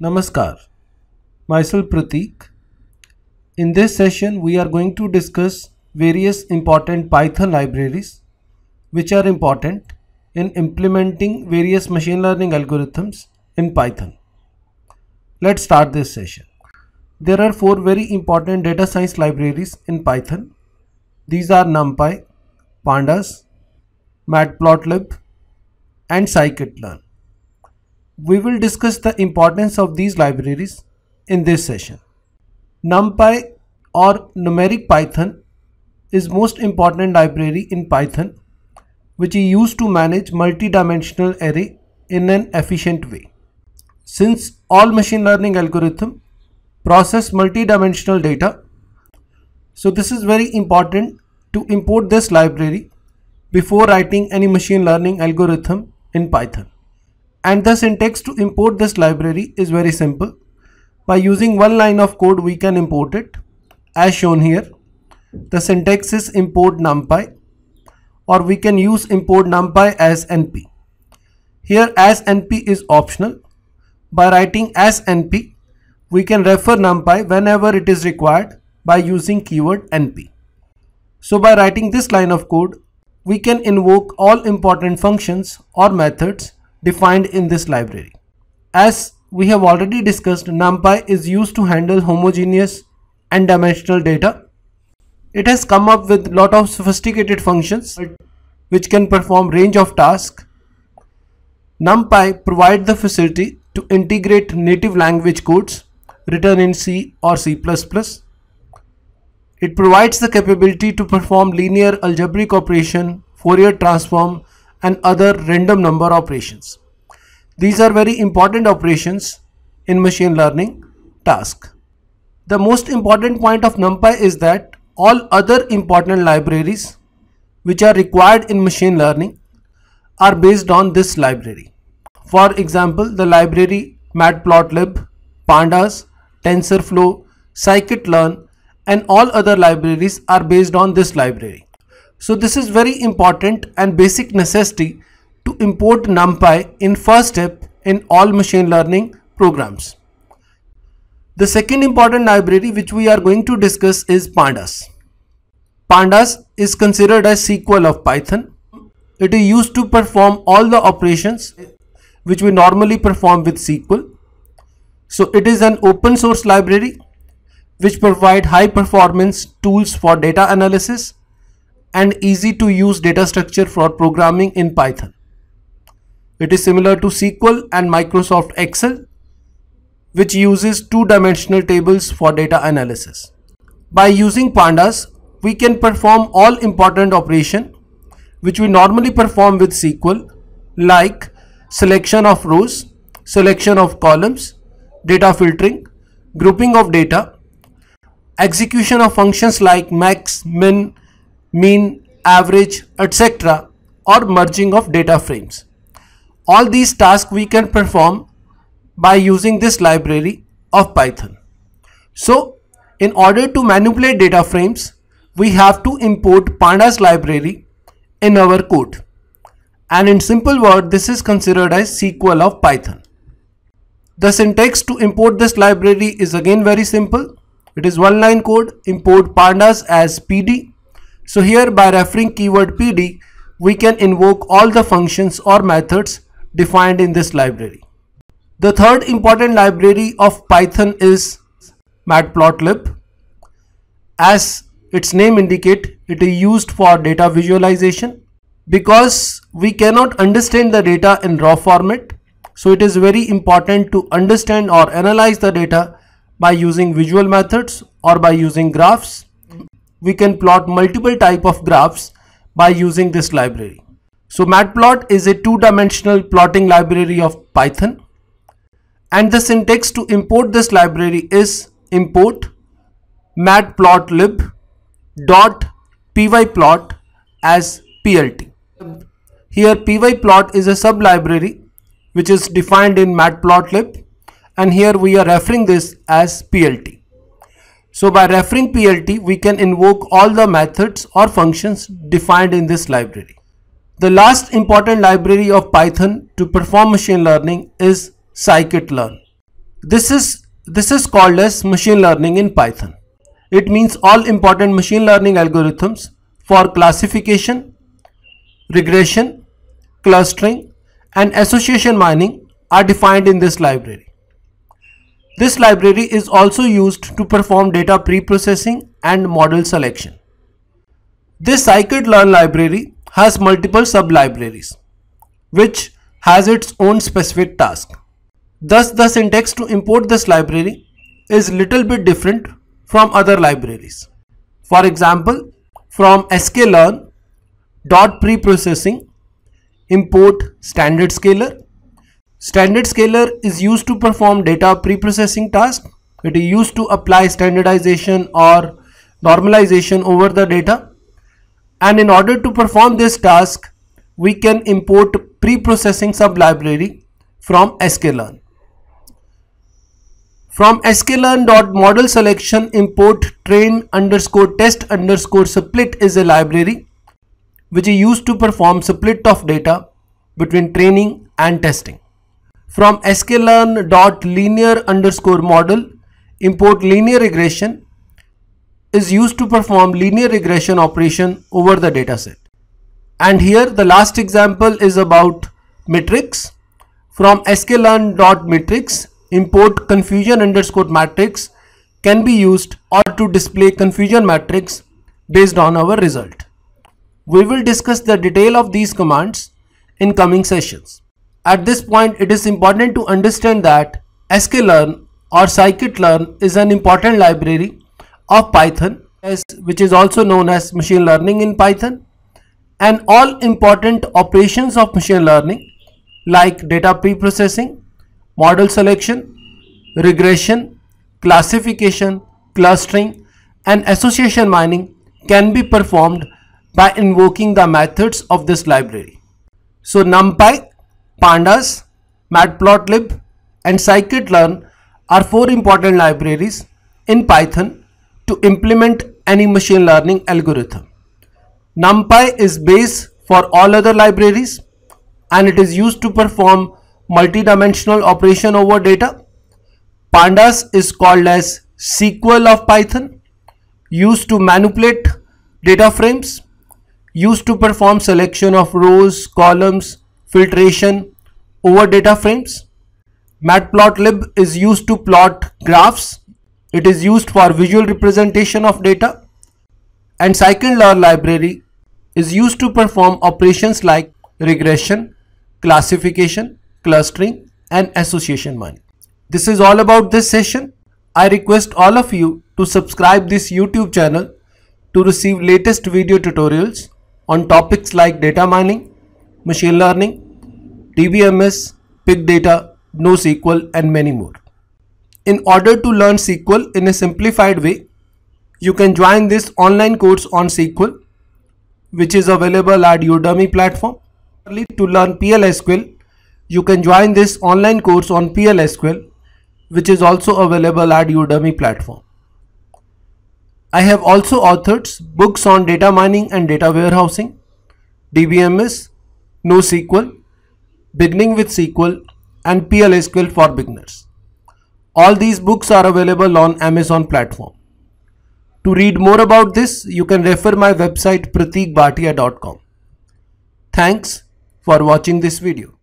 Namaskar, myself Pratik. In this session, we are going to discuss various important Python libraries which are important in implementing various machine learning algorithms in Python. Let's start this session. There are four very important data science libraries in Python. These are NumPy, Pandas, Matplotlib, and scikit-learn. We will discuss the importance of these libraries in this session. NumPy or numeric Python is most important library in Python which is used to manage multi-dimensional array in an efficient way. Since all machine learning algorithms process multi-dimensional data, so this is very important to import this library before writing any machine learning algorithm in Python. And the syntax to import this library is very simple. By using one line of code we can import it as shown here. The syntax is import numpy, or we can use import numpy as np. Here as np is optional. By writing as np we can refer numpy whenever it is required by using keyword np. So by writing this line of code we can invoke all important functions or methods defined in this library. As we have already discussed, NumPy is used to handle homogeneous and dimensional data. It has come up with a lot of sophisticated functions which can perform range of tasks. NumPy provides the facility to integrate native language codes written in C or C++. It provides the capability to perform linear algebraic operation, Fourier transform, and other random number operations. These are very important operations in machine learning task. The most important point of NumPy is that all other important libraries which are required in machine learning are based on this library. For example, the library Matplotlib, Pandas, TensorFlow, scikit-learn, and all other libraries are based on this library. So this is very important and basic necessity to import NumPy in first step in all machine learning programs. The second important library which we are going to discuss is Pandas. Pandas is considered as sequel of Python. It is used to perform all the operations which we normally perform with SQL. So it is an open source library which provide high performance tools for data analysis and easy to use data structure for programming in Python. It is similar to SQL and Microsoft Excel, which uses two-dimensional tables for data analysis. By using Pandas, we can perform all important operations which we normally perform with SQL, like selection of rows, selection of columns, data filtering, grouping of data, execution of functions like max, min, mean, average, etc., or merging of data frames. All these tasks we can perform by using this library of Python. So in order to manipulate data frames, we have to import Pandas library in our code. And in simple word, this is considered as sequel of Python. The syntax to import this library is again very simple. It is one line code, import Pandas as pd. So here by referring keyword pd, we can invoke all the functions or methods defined in this library. The third important library of Python is Matplotlib. As its name indicates, it is used for data visualization. Because we cannot understand the data in raw format, so it is very important to understand or analyze the data by using visual methods or by using graphs. We can plot multiple type of graphs by using this library. So Matplot is a two-dimensional plotting library of Python, and the syntax to import this library is import matplotlib.pyplot as plt. Here pyplot is a sub-library which is defined in Matplotlib, and here we are referring this as plt. So by referring plt, we can invoke all the methods or functions defined in this library. The last important library of Python to perform machine learning is scikit-learn. This is called as machine learning in Python. It means all important machine learning algorithms for classification, regression, clustering, and association mining are defined in this library. This library is also used to perform data pre-processing and model selection. This scikit-learn library has multiple sub-libraries, which has its own specific task. Thus, the syntax to import this library is little bit different from other libraries. For example, from sklearn dot preprocessing, import standard scaler. Standard scaler is used to perform data preprocessing task. It is used to apply standardization or normalization over the data. And in order to perform this task, we can import preprocessing sublibrary from sklearn. From sklearn.model selection, import train_test_split is a library which is used to perform split of data between training and testing. From sklearn.linear_model, import linear regression is used to perform linear regression operation over the dataset. And here the last example is about matrix. From sklearn.matrix, import confusion_matrix can be used or to display confusion matrix based on our result. We will discuss the detail of these commands in coming sessions. At this point, it is important to understand that sklearn or scikit-learn is an important library of Python, which is also known as machine learning in Python, and all important operations of machine learning like data preprocessing, model selection, regression, classification, clustering, and association mining can be performed by invoking the methods of this library. So NumPy, Pandas, Matplotlib, and scikit-learn are 4 important libraries in Python to implement any machine learning algorithm. NumPy is base for all other libraries and it is used to perform multidimensional operation over data. Pandas is called as SQL of Python, used to manipulate data frames, used to perform selection of rows, columns, filtration over data frames. Matplotlib is used to plot graphs. It is used for visual representation of data. And scikit-learn library is used to perform operations like regression, classification, clustering, and association mining. This is all about this session. I request all of you to subscribe this YouTube channel to receive latest video tutorials on topics like data mining, machine learning, DBMS, big data, NoSQL, and many more. In order to learn SQL in a simplified way, you can join this online course on SQL, which is available at Udemy platform. To learn PLSQL, you can join this online course on PLSQL, which is also available at Udemy platform. I have also authored books on data mining and data warehousing, DBMS, NoSQL, Beginning with SQL, and PLSQL for beginners. All these books are available on Amazon platform. To read more about this, you can refer my website prateekbhatia.com. Thanks for watching this video.